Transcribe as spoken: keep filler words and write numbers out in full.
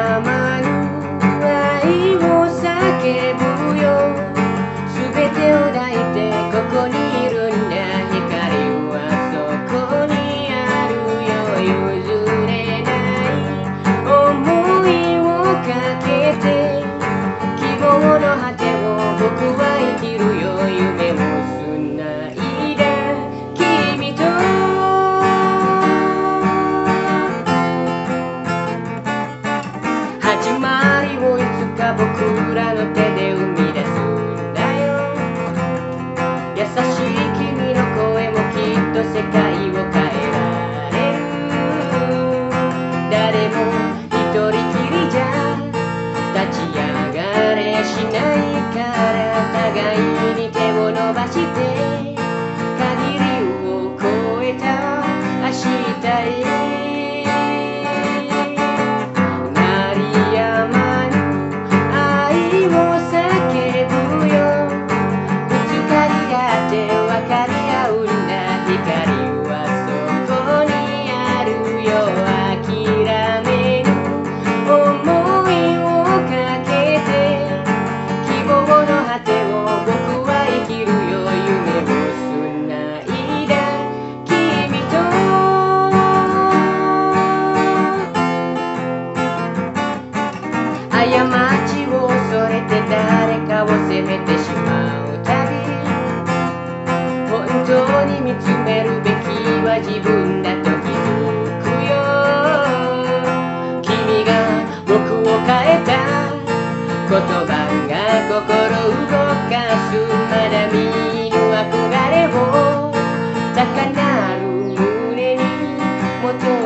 やまぬ愛を叫ぶよ。すべてを抱いてここにいるんだ。光はそこにあるよ。譲れない想いをかけて希望の果てを僕は生きるよ。夢をつないだ君と始まりをいつか僕らの手で生み出すんだよ。優しい君の声もきっと世界を変えられる。誰も一人きりじゃ立ち上がれしないから、互いに手を伸ばして限りを超えた明日へ。鳴りやまぬ愛を叫ぶよ。ぶつかり合って分かり合うんだ。光はそこにあるよ。諦めぬ想いをかけて希望の果てを僕は生きるよ。夢をつないだ君と過ちを恐れて誰かを責めてしまうたび、本当に見つめるべきは自分だと気づくよ。君が僕を変えた言葉が心動かす。まだ見ぬ憧れを高鳴る胸に求